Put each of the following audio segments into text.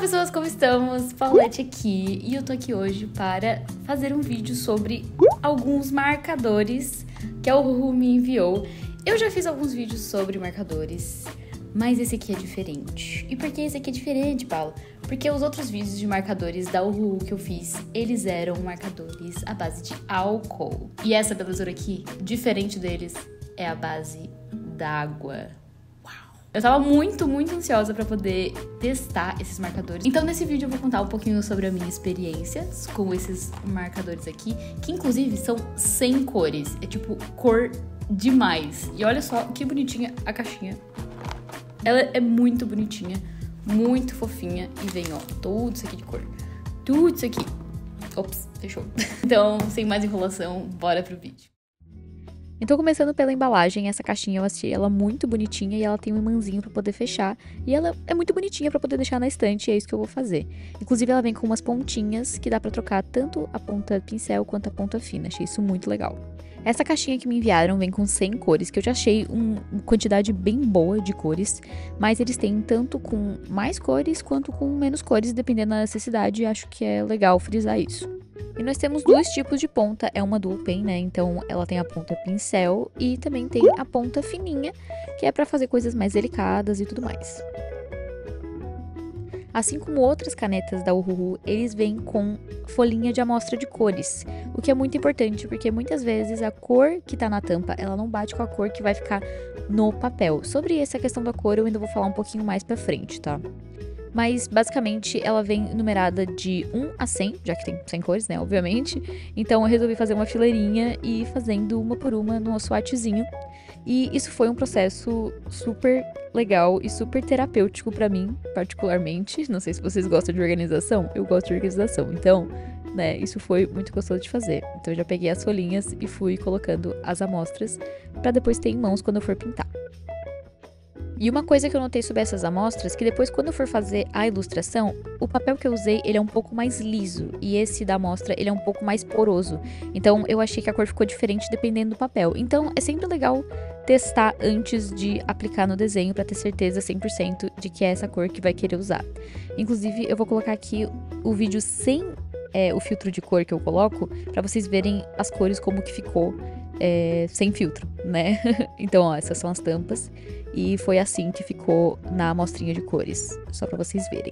pessoas, como estamos? Paulette aqui e eu tô aqui hoje para fazer um vídeo sobre alguns marcadores que a Uhu me enviou. Eu já fiz alguns vídeos sobre marcadores, mas esse aqui é diferente. E por que esse aqui é diferente, Paulo? Porque os outros vídeos de marcadores da Uhu que eu fiz, eles eram marcadores à base de álcool. E essa belezura aqui, diferente deles, é a base d'água. Eu tava muito ansiosa pra poder testar esses marcadores. Então nesse vídeo eu vou contar um pouquinho sobre a minha experiência com esses marcadores aqui, que inclusive são 100 cores. É tipo cor demais. E olha só que bonitinha a caixinha. Ela é muito bonitinha, muito fofinha. E vem, ó, tudo isso aqui de cor. Tudo isso aqui. Ops, fechou. Então, sem mais enrolação, bora pro vídeo. Então, começando pela embalagem, essa caixinha eu achei ela muito bonitinha e ela tem um imãzinho pra poder fechar. E ela é muito bonitinha pra poder deixar na estante e é isso que eu vou fazer. Inclusive, ela vem com umas pontinhas que dá pra trocar tanto a ponta pincel quanto a ponta fina. Achei isso muito legal. Essa caixinha que me enviaram vem com 100 cores, que eu já achei uma quantidade bem boa de cores. Mas eles têm tanto com mais cores quanto com menos cores, dependendo da necessidade. E acho que é legal frisar isso. E nós temos dois tipos de ponta, é uma dual pen, né, então ela tem a ponta pincel e também tem a ponta fininha, que é pra fazer coisas mais delicadas e tudo mais. Assim como outras canetas da Uhu, eles vêm com folhinha de amostra de cores, o que é muito importante, porque muitas vezes a cor que tá na tampa, ela não bate com a cor que vai ficar no papel. Sobre essa questão da cor eu ainda vou falar um pouquinho mais pra frente, tá? Mas, basicamente, ela vem numerada de 1 a 100, já que tem 100 cores, né, obviamente. Então, eu resolvi fazer uma fileirinha e ir fazendo uma por uma no swatchzinho. E isso foi um processo super legal e super terapêutico pra mim, particularmente. Não sei se vocês gostam de organização, eu gosto de organização. Então, né, isso foi muito gostoso de fazer. Então, eu já peguei as folhinhas e fui colocando as amostras pra depois ter em mãos quando eu for pintar. E uma coisa que eu notei sobre essas amostras, que depois quando eu for fazer a ilustração, o papel que eu usei, ele é um pouco mais liso, e esse da amostra, ele é um pouco mais poroso. Então, eu achei que a cor ficou diferente dependendo do papel. Então, é sempre legal testar antes de aplicar no desenho, pra ter certeza 100% de que é essa cor que vai querer usar. Inclusive, eu vou colocar aqui o vídeo sem o filtro de cor que eu coloco, pra vocês verem as cores como que ficou sem filtro, né? Então, ó, essas são as tampas. E foi assim que ficou na amostrinha de cores, só pra vocês verem.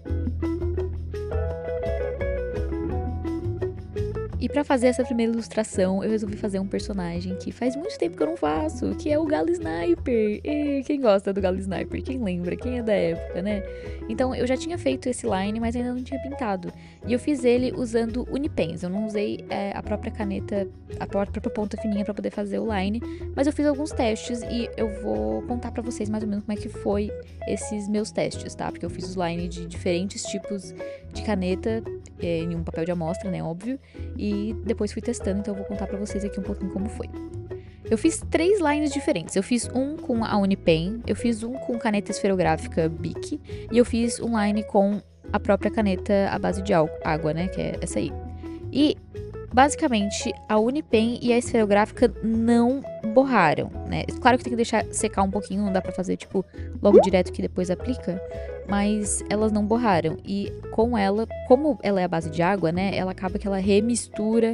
E pra fazer essa primeira ilustração, eu resolvi fazer um personagem que faz muito tempo que eu não faço, que é o Galo Sniper. E quem gosta do Galo Sniper? Quem lembra? Quem é da época, né? Então, eu já tinha feito esse line, mas ainda não tinha pintado. E eu fiz ele usando Unipens. Eu não usei a própria caneta, a própria ponta fininha pra poder fazer o line, mas eu fiz alguns testes e eu vou contar pra vocês mais ou menos como é que foi esses meus testes, tá? Porque eu fiz os line de diferentes tipos de caneta, em um papel de amostra, né, óbvio, e depois fui testando, então eu vou contar pra vocês aqui um pouquinho como foi. Eu fiz 3 lines diferentes, eu fiz um com a Unipen, eu fiz um com caneta esferográfica Bic, e eu fiz um line com a própria caneta à base de água, né, que é essa aí. E, basicamente, a Unipen e a esferográfica não borraram, né? Claro que tem que deixar secar um pouquinho, não dá pra fazer, tipo, logo direto que depois aplica, mas elas não borraram. E com ela, como ela é a base de água, né, ela acaba que ela remistura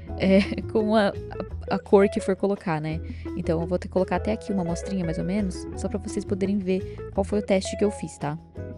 com a cor que for colocar, né? Então eu vou ter que colocar até aqui uma amostrinha, mais ou menos, só pra vocês poderem ver qual foi o teste que eu fiz, tá?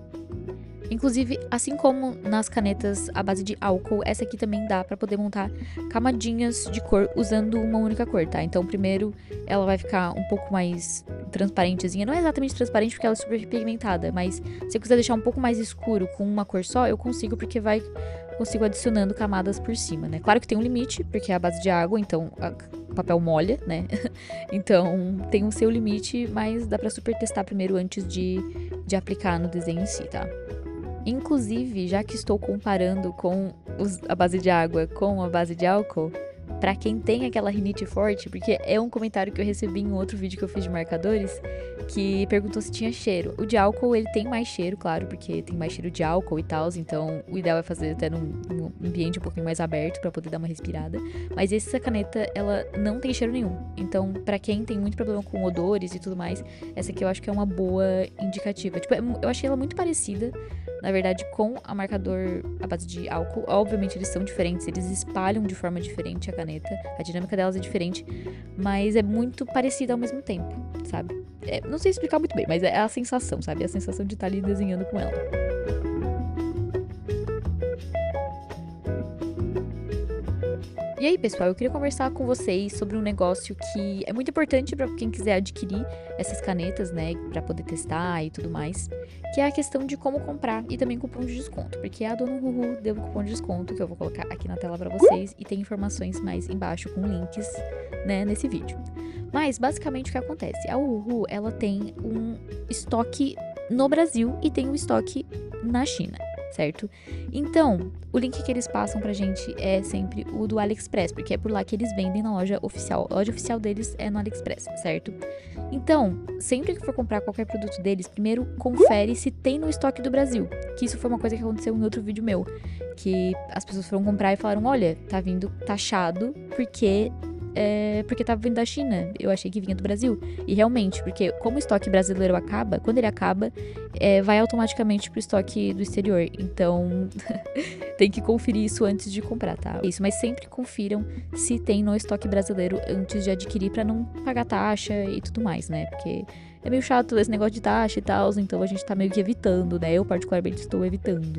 Inclusive, assim como nas canetas à base de álcool, essa aqui também dá pra poder montar camadinhas de cor usando uma única cor, tá? Então, primeiro, ela vai ficar um pouco mais transparentezinha. Não é exatamente transparente porque ela é super pigmentada, mas se eu quiser deixar um pouco mais escuro com uma cor só, eu consigo porque consigo adicionando camadas por cima, né? Claro que tem um limite, porque é a base de água, então o papel molha, né? Então, tem o seu limite, mas dá pra super testar primeiro antes de aplicar no desenho em si, tá? Inclusive, já que estou comparando com a base de água com a base de álcool, pra quem tem aquela rinite forte, porque é um comentário que eu recebi em outro vídeo que eu fiz de marcadores, que perguntou se tinha cheiro. O de álcool, ele tem mais cheiro, claro, porque tem mais cheiro de álcool e tal, então o ideal é fazer até num ambiente um pouquinho mais aberto pra poder dar uma respirada. Mas essa caneta, ela não tem cheiro nenhum. Então, pra quem tem muito problema com odores e tudo mais, essa aqui eu acho que é uma boa indicativa. Tipo, eu achei ela muito parecida na verdade, com a marcador à base de álcool. Obviamente, eles são diferentes, eles espalham de forma diferente a caneta, a dinâmica delas é diferente, mas é muito parecida ao mesmo tempo, sabe? Não sei explicar muito bem, mas é a sensação, sabe? A sensação de estar ali desenhando com ela. E aí, pessoal, eu queria conversar com vocês sobre um negócio que é muito importante para quem quiser adquirir essas canetas, né, para poder testar e tudo mais, que é a questão de como comprar e também cupom de desconto, porque a Dona Huhu deu um cupom de desconto que eu vou colocar aqui na tela para vocês e tem informações mais embaixo com links, né, nesse vídeo. Mas, basicamente, o que acontece? A Huhu, ela tem um estoque no Brasil e tem um estoque na China, certo? Então, o link que eles passam pra gente é sempre o do AliExpress, porque é por lá que eles vendem na loja oficial. A loja oficial deles é no AliExpress, certo? Então, sempre que for comprar qualquer produto deles, primeiro confere se tem no estoque do Brasil. Que isso foi uma coisa que aconteceu em outro vídeo meu, que as pessoas foram comprar e falaram, olha, tá vindo taxado porque tava vindo da China. Eu achei que vinha do Brasil. E realmente, porque como o estoque brasileiro acaba, quando ele acaba, vai automaticamente pro estoque do exterior. Então, tem que conferir isso antes de comprar, tá? Isso, mas sempre confiram se tem no estoque brasileiro antes de adquirir pra não pagar taxa e tudo mais, né? Porque é meio chato esse negócio de taxa e tal, então a gente tá meio que evitando, né? Eu particularmente estou evitando.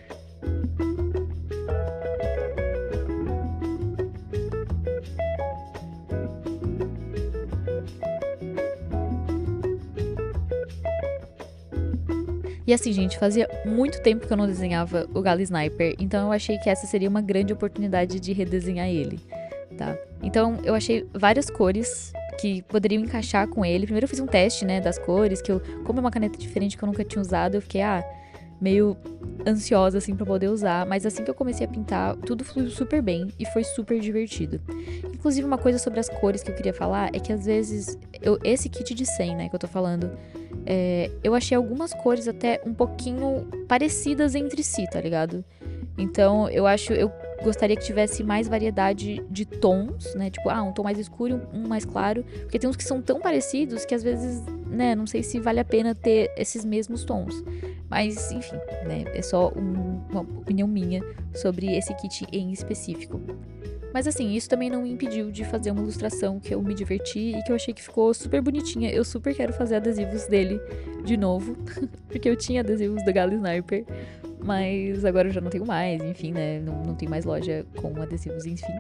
E assim, gente, fazia muito tempo que eu não desenhava o Galo Sniper, então eu achei que essa seria uma grande oportunidade de redesenhar ele, tá? Então eu achei várias cores que poderiam encaixar com ele. Primeiro eu fiz um teste, né, das cores, como é uma caneta diferente que eu nunca tinha usado, eu fiquei, meio ansiosa, assim, pra poder usar. Mas assim que eu comecei a pintar, tudo fluiu super bem e foi super divertido. Inclusive, uma coisa sobre as cores que eu queria falar é que às vezes, esse kit de 100, né, que eu tô falando, eu achei algumas cores até um pouquinho parecidas entre si, tá ligado? Então, eu gostaria que tivesse mais variedade de tons, né? Tipo, um tom mais escuro e um mais claro. Porque tem uns que são tão parecidos que às vezes, né, não sei se vale a pena ter esses mesmos tons. Mas, enfim, né, é só uma opinião minha sobre esse kit em específico. Mas assim, isso também não me impediu de fazer uma ilustração que eu me diverti e que eu achei que ficou super bonitinha. Eu super quero fazer adesivos dele de novo, porque eu tinha adesivos do Galo Sniper, mas agora eu já não tenho mais, enfim, né? Não tem mais loja com adesivos, enfim.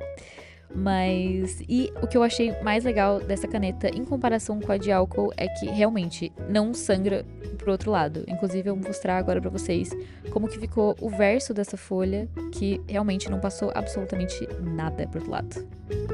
E o que eu achei mais legal dessa caneta, em comparação com a de álcool, é que realmente não sangra pro outro lado. Inclusive, eu vou mostrar agora pra vocês como que ficou o verso dessa folha, que realmente não passou absolutamente nada pro outro lado.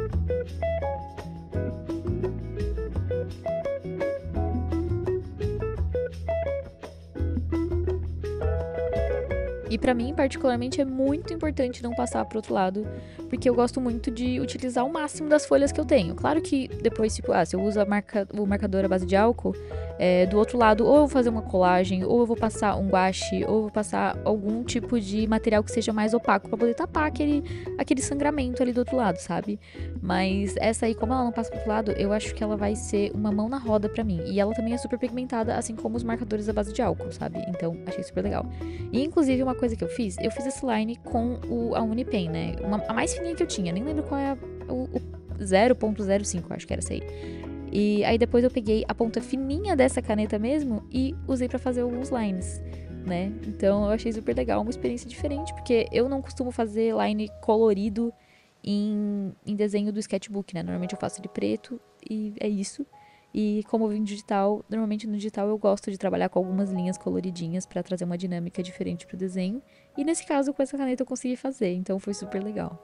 E pra mim, particularmente, é muito importante não passar pro outro lado, porque eu gosto muito de utilizar o máximo das folhas que eu tenho. Claro que depois, tipo, se eu uso o marcador à base de álcool, do outro lado, ou eu vou fazer uma colagem, ou eu vou passar um guache, ou eu vou passar algum tipo de material que seja mais opaco pra poder tapar aquele sangramento ali do outro lado, sabe? Mas essa aí, como ela não passa pro outro lado, eu acho que ela vai ser uma mão na roda pra mim. E ela também é super pigmentada, assim como os marcadores à base de álcool, sabe? Então, achei super legal. E, inclusive, uma coisa que eu fiz esse line com a Unipen, né? A mais fininha que eu tinha, nem lembro qual é o 0.05, acho que era essa aí. E aí depois eu peguei a ponta fininha dessa caneta mesmo e usei pra fazer alguns lines, né? Então eu achei super legal, uma experiência diferente, porque eu não costumo fazer line colorido em desenho do sketchbook, né? Normalmente eu faço ele preto e é isso. E como eu vim digital, normalmente no digital eu gosto de trabalhar com algumas linhas coloridinhas pra trazer uma dinâmica diferente pro desenho. E nesse caso, com essa caneta eu consegui fazer, então foi super legal.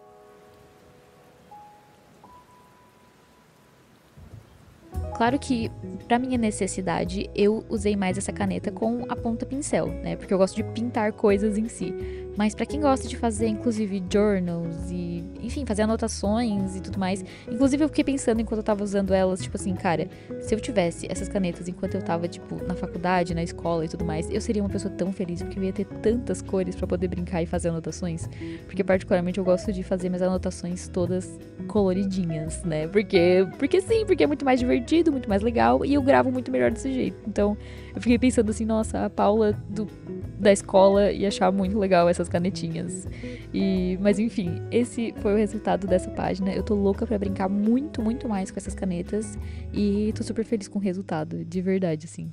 Claro que, pra minha necessidade, eu usei mais essa caneta com a ponta pincel, né? Porque eu gosto de pintar coisas em si. Mas pra quem gosta de fazer, inclusive, journals e, enfim, fazer anotações e tudo mais. Inclusive, eu fiquei pensando enquanto eu tava usando elas, tipo assim, cara, se eu tivesse essas canetas enquanto eu tava, tipo, na faculdade, na escola e tudo mais, eu seria uma pessoa tão feliz, porque eu ia ter tantas cores pra poder brincar e fazer anotações. Porque, particularmente, eu gosto de fazer minhas anotações todas coloridinhas, né? Porque sim, porque é muito mais divertido, muito mais legal, e eu gravo muito melhor desse jeito. Então, eu fiquei pensando assim, nossa, a Paula da escola e achar muito legal essas canetinhas. Mas enfim, esse foi o resultado dessa página. Eu tô louca pra brincar muito, muito mais com essas canetas e tô super feliz com o resultado, de verdade, assim.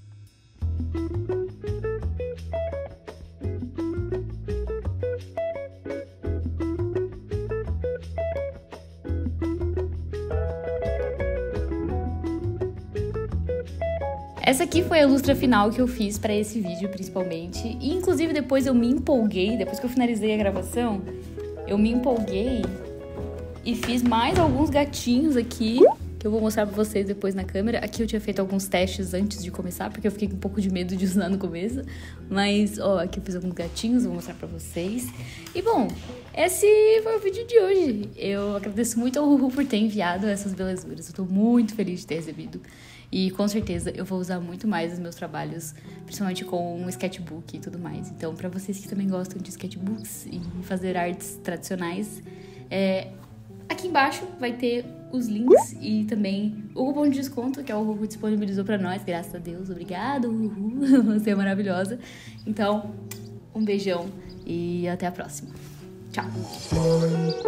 Essa aqui foi a lustra final que eu fiz pra esse vídeo, principalmente. E, inclusive, depois eu me empolguei, depois que eu finalizei a gravação, eu me empolguei e fiz mais alguns gatinhos aqui, que eu vou mostrar pra vocês depois na câmera. Aqui eu tinha feito alguns testes antes de começar, porque eu fiquei com um pouco de medo de usar no começo. Mas, ó, aqui eu fiz alguns gatinhos, vou mostrar pra vocês. E, bom, esse foi o vídeo de hoje. Eu agradeço muito ao Ruhu por ter enviado essas belezuras. Eu tô muito feliz de ter recebido. E com certeza eu vou usar muito mais os meus trabalhos, principalmente com um sketchbook e tudo mais. Então, pra vocês que também gostam de sketchbooks e fazer artes tradicionais, aqui embaixo vai ter os links e também o cupom de desconto que o Ruhu disponibilizou pra nós, graças a Deus. Obrigado, Ruhu, você é maravilhosa. Então, um beijão e até a próxima. Tchau!